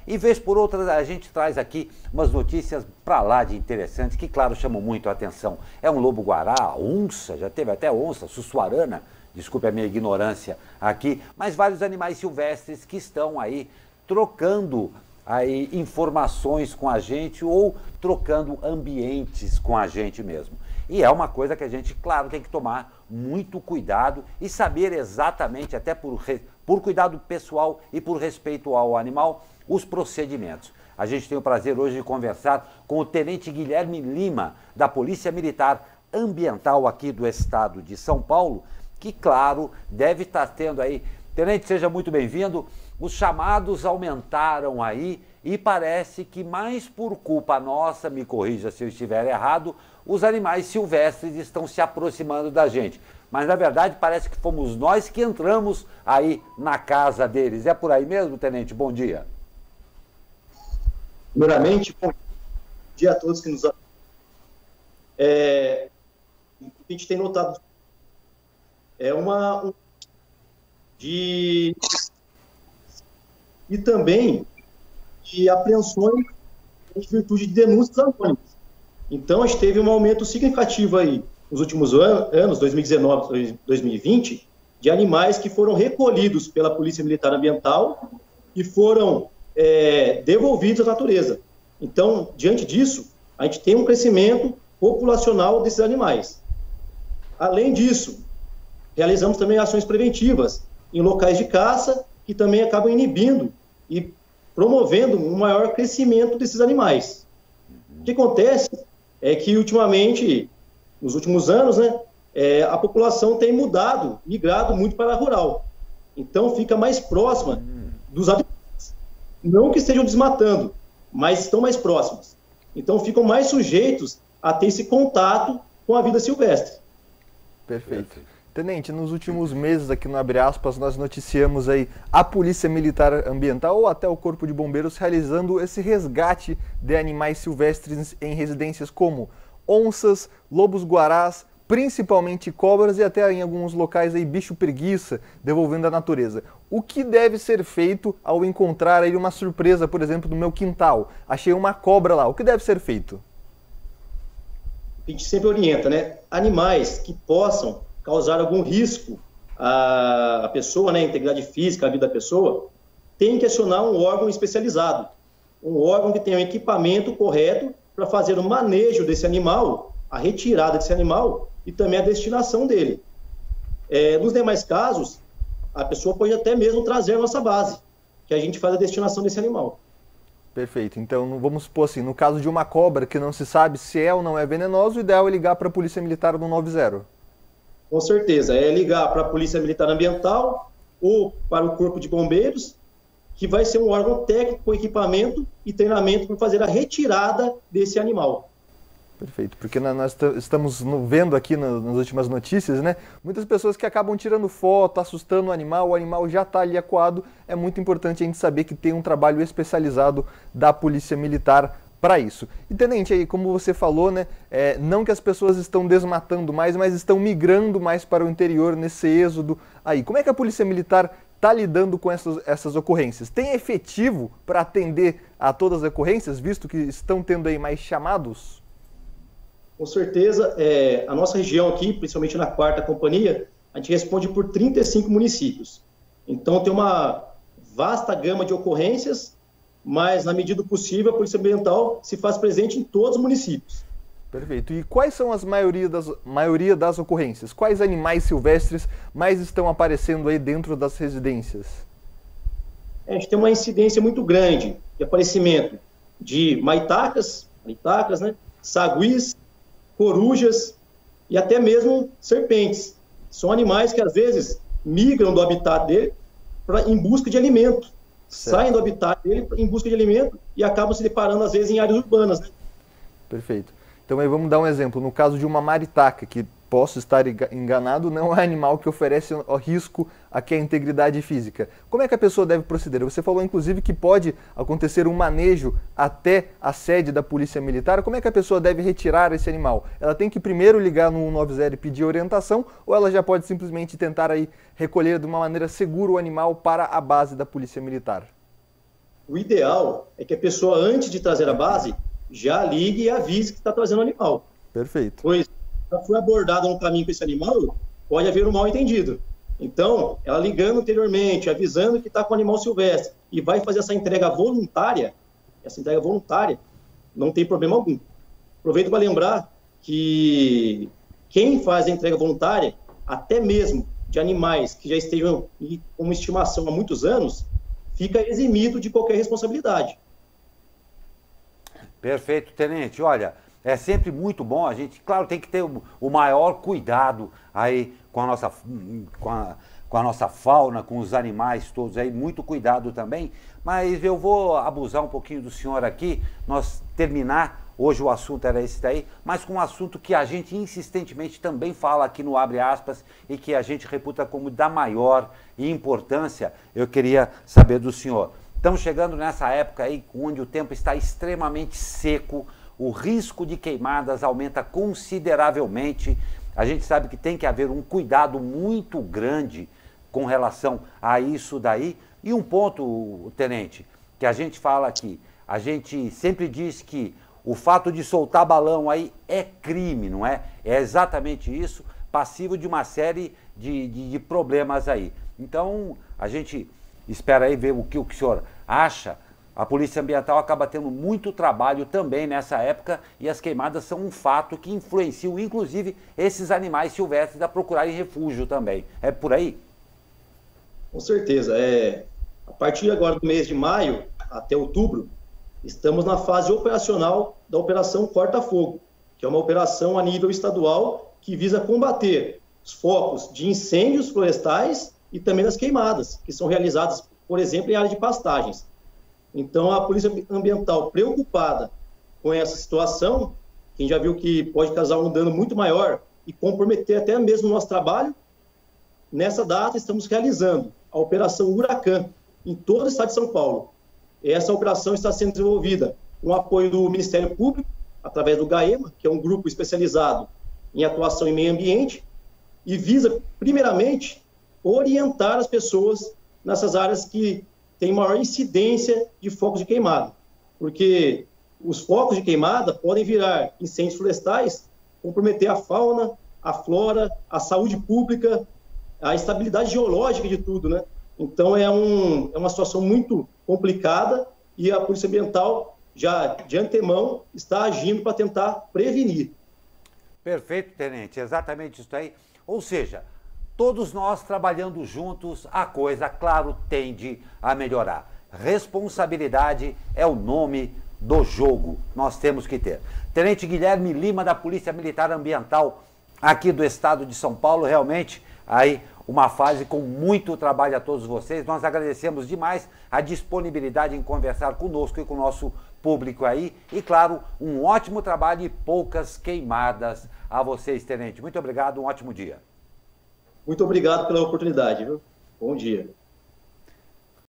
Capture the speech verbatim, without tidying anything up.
E vez por outra a gente traz aqui umas notícias para lá de interessantes, que claro chamam muito a atenção. É um lobo-guará, onça, já teve até onça, sussuarana, desculpe a minha ignorância aqui, mas vários animais silvestres que estão aí trocando aí informações com a gente ou trocando ambientes com a gente mesmo. E é uma coisa que a gente, claro, tem que tomar muito cuidado e saber exatamente, até por, por cuidado pessoal e por respeito ao animal, os procedimentos. A gente tem o prazer hoje de conversar com o Tenente Guilherme Lima, da Polícia Militar Ambiental aqui do estado de São Paulo, que, claro, deve estar tendo aí... Tenente, seja muito bem-vindo. Os chamados aumentaram aí e parece que mais por culpa nossa, me corrija se eu estiver errado, os animais silvestres estão se aproximando da gente. Mas, na verdade, parece que fomos nós que entramos aí na casa deles. É por aí mesmo, Tenente? Bom dia. Primeiramente, bom dia a todos que nos... É, a gente tem notado é uma... Um, de... E também de apreensões em virtude de denúncias anônimas. Então, a gente teve um aumento significativo aí nos últimos an anos, dois mil e dezenove, dois mil e vinte, de animais que foram recolhidos pela Polícia Militar Ambiental e foram é, devolvidos à natureza. Então, diante disso, a gente tem um crescimento populacional desses animais. Além disso, realizamos também ações preventivas em locais de caça, que também acabam inibindo e promovendo um maior crescimento desses animais. O que acontece é que, ultimamente, nos últimos anos, né, é, a população tem mudado, migrado muito para a rural. Então, fica mais próxima dos habitantes. Não que estejam desmatando, mas estão mais próximos. Então, ficam mais sujeitos a ter esse contato com a vida silvestre. Perfeito. Tenente, nos últimos meses aqui no Abre Aspas, nós noticiamos aí a Polícia Militar Ambiental ou até o Corpo de Bombeiros realizando esse resgate de animais silvestres em residências como onças, lobos-guarás, principalmente cobras e até em alguns locais aí bicho-preguiça, devolvendo à natureza. O que deve ser feito ao encontrar aí uma surpresa, por exemplo, no meu quintal? Achei uma cobra lá, o que deve ser feito? A gente sempre orienta, né? Animais que possam causar algum risco à pessoa, né, a integridade física, à vida da pessoa, tem que acionar um órgão especializado, um órgão que tenha o equipamento correto para fazer o manejo desse animal, a retirada desse animal e também a destinação dele. É, nos demais casos, a pessoa pode até mesmo trazer a nossa base, que a gente faz a destinação desse animal. Perfeito. Então, vamos supor assim, no caso de uma cobra que não se sabe se é ou não é venenoso, o ideal é ligar para a Polícia Militar no nove zero. Com certeza, é ligar para a Polícia Militar Ambiental ou para o Corpo de Bombeiros, que vai ser um órgão técnico com equipamento e treinamento para fazer a retirada desse animal. Perfeito, porque nós estamos vendo aqui nas últimas notícias, né? Muitas pessoas que acabam tirando foto, assustando o animal, o animal já está ali acuado. É muito importante a gente saber que tem um trabalho especializado da Polícia Militar para isso. E, Tenente, aí, como você falou, né, é, não que as pessoas estão desmatando mais, mas estão migrando mais para o interior nesse êxodo aí. Como é que a Polícia Militar está lidando com essas, essas ocorrências? Tem efetivo para atender a todas as ocorrências, visto que estão tendo aí mais chamados? Com certeza, é, a nossa região aqui, principalmente na quarta companhia, a gente responde por trinta e cinco municípios. Então, tem uma vasta gama de ocorrências, mas, na medida do possível, a Polícia Ambiental se faz presente em todos os municípios. Perfeito. E quais são as maioria das, maioria das ocorrências? Quais animais silvestres mais estão aparecendo aí dentro das residências? A gente tem uma incidência muito grande de aparecimento de maitacas, maitacas, né, saguis, corujas e até mesmo serpentes. São animais que, às vezes, migram do habitat dele pra, em busca de alimento. Certo. Saem do habitat dele em busca de alimento e acabam se deparando, às vezes, em áreas urbanas. Né? Perfeito. Então, aí vamos dar um exemplo. No caso de uma maritaca, que posso estar enganado, não é animal que oferece risco aqui à integridade física. Como é que a pessoa deve proceder? Você falou, inclusive, que pode acontecer um manejo até a sede da Polícia Militar. Como é que a pessoa deve retirar esse animal? Ela tem que primeiro ligar no um nove zero e pedir orientação, ou ela já pode simplesmente tentar aí recolher de uma maneira segura o animal para a base da Polícia Militar? o ideal é que a pessoa, antes de trazer a base, já ligue e avise que está trazendo o animal. Perfeito. Pois, se foi abordada no caminho com esse animal, pode haver um mal entendido. Então, ela ligando anteriormente, avisando que está com o animal silvestre e vai fazer essa entrega voluntária, essa entrega voluntária, não tem problema algum. Aproveito para lembrar que quem faz a entrega voluntária, até mesmo de animais que já estejam como estimação há muitos anos, fica eximido de qualquer responsabilidade. Perfeito, tenente. Olha, é sempre muito bom, a gente, claro, tem que ter o, o maior cuidado aí com a nossa, com a, com a nossa fauna, com os animais todos aí, muito cuidado também, mas eu vou abusar um pouquinho do senhor aqui, nós terminar, hoje o assunto era esse daí, mas com um assunto que a gente insistentemente também fala aqui no Abre Aspas e que a gente reputa como da maior importância, eu queria saber do senhor. Estamos chegando nessa época aí onde o tempo está extremamente seco, o risco de queimadas aumenta consideravelmente. A gente sabe que tem que haver um cuidado muito grande com relação a isso daí. E um ponto, tenente, que a gente fala aqui, a gente sempre diz que o fato de soltar balão aí é crime, não é? É exatamente isso, passivo de uma série de, de, de problemas aí. Então, a gente espera aí ver o que o senhor acha. A Polícia Ambiental acaba tendo muito trabalho também nessa época e as queimadas são um fato que influenciam, inclusive, esses animais silvestres a procurarem refúgio também. É por aí? Com certeza. É, a partir agora do mês de maio até outubro, estamos na fase operacional da Operação Corta Fogo, que é uma operação a nível estadual que visa combater os focos de incêndios florestais e também das queimadas, que são realizadas, por exemplo, em área de pastagens. Então, a Polícia Ambiental, preocupada com essa situação, quem já viu que pode causar um dano muito maior e comprometer até mesmo o nosso trabalho, nessa data estamos realizando a Operação Huracã em todo o estado de São Paulo. Essa operação está sendo desenvolvida com o apoio do Ministério Público, através do GAEMA, que é um grupo especializado em atuação em meio ambiente, e visa, primeiramente, orientar as pessoas nessas áreas que têm maior incidência de focos de queimada. Porque os focos de queimada podem virar incêndios florestais, comprometer a fauna, a flora, a saúde pública, a estabilidade geológica de tudo, né? Então, é, um, é uma situação muito complicada e a Polícia Ambiental, já de antemão, está agindo para tentar prevenir. Perfeito, tenente, exatamente isso aí. Ou seja, todos nós trabalhando juntos, a coisa, claro, tende a melhorar. Responsabilidade é o nome do jogo, nós temos que ter. Tenente Guilherme Lima, da Polícia Militar Ambiental, aqui do estado de São Paulo, realmente, aí uma fase com muito trabalho a todos vocês. Nós agradecemos demais a disponibilidade em conversar conosco e com o nosso público aí. E, claro, um ótimo trabalho e poucas queimadas a vocês, tenente. Muito obrigado, um ótimo dia. Muito obrigado pela oportunidade, viu? Bom dia.